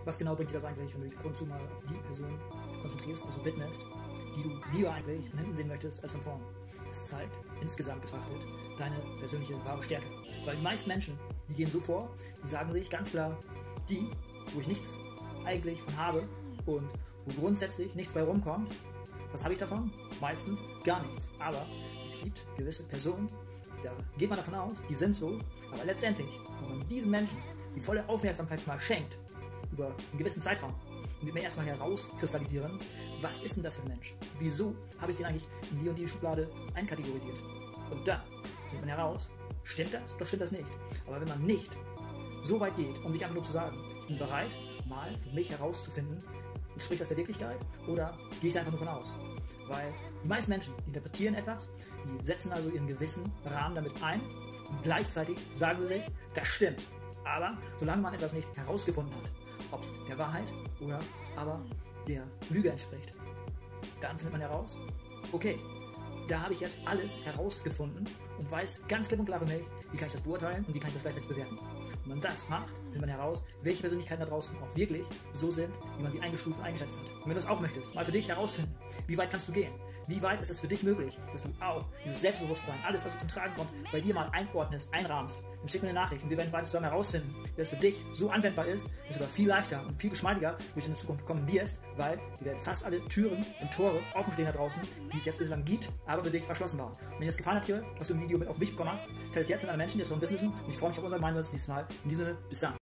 Was genau bringt dir das eigentlich, wenn du dich ab und zu mal auf die Person konzentrierst, also widmest, die du lieber eigentlich von hinten sehen möchtest als von vorn? Das zeigt insgesamt betrachtet deine persönliche wahre Stärke. Weil die meisten Menschen, die gehen so vor, die sagen sich ganz klar, die, wo ich nichts eigentlich von habe und wo grundsätzlich nichts bei rumkommt, was habe ich davon? Meistens gar nichts. Aber es gibt gewisse Personen, da geht man davon aus, die sind so, aber letztendlich, wenn man diesen Menschen die volle Aufmerksamkeit mal schenkt, über einen gewissen Zeitraum, und wir erstmal herauskristallisieren, was ist denn das für ein Mensch? Wieso habe ich den eigentlich in die und die Schublade einkategorisiert? Und dann findet man heraus, stimmt das oder stimmt das nicht? Aber wenn man nicht so weit geht, um sich einfach nur zu sagen, ich bin bereit, mal für mich herauszufinden, entspricht das der Wirklichkeit oder gehe ich da einfach nur von aus? Weil die meisten Menschen interpretieren etwas, die setzen also ihren gewissen Rahmen damit ein und gleichzeitig sagen sie sich, das stimmt. Aber solange man etwas nicht herausgefunden hat, ob es der Wahrheit oder aber der Lüge entspricht, dann findet man heraus, okay, da habe ich jetzt alles herausgefunden und weiß ganz klipp und klar für mich, wie kann ich das beurteilen und wie kann ich das gleichzeitig bewerten. Und wenn man das macht, findet man heraus, welche Persönlichkeiten da draußen auch wirklich so sind, wie man sie eingestuft und eingeschätzt hat. Und wenn du das auch möchtest, mal für dich herausfinden, wie weit kannst du gehen? Wie weit ist es für dich möglich, dass du auch dieses Selbstbewusstsein, alles, was du zum Tragen kommt, bei dir mal einordnest, einrahmst? Dann schick mir eine Nachricht und wir werden beide zusammen herausfinden, wie das für dich so anwendbar ist, dass du da viel leichter und viel geschmeidiger durch in die Zukunft kommen wirst, weil dir werden fast alle Türen und Tore offen stehen da draußen, die es jetzt bislang gibt, aber für dich verschlossen waren. Und wenn dir das gefallen hat hier, was du im Video mit auf den Weg bekommen hast, teile es jetzt mit anderen Menschen, die es darum wissen müssen. Und ich freue mich auf unser gemeinsames nächstes Mal. In diesem Sinne, bis dann.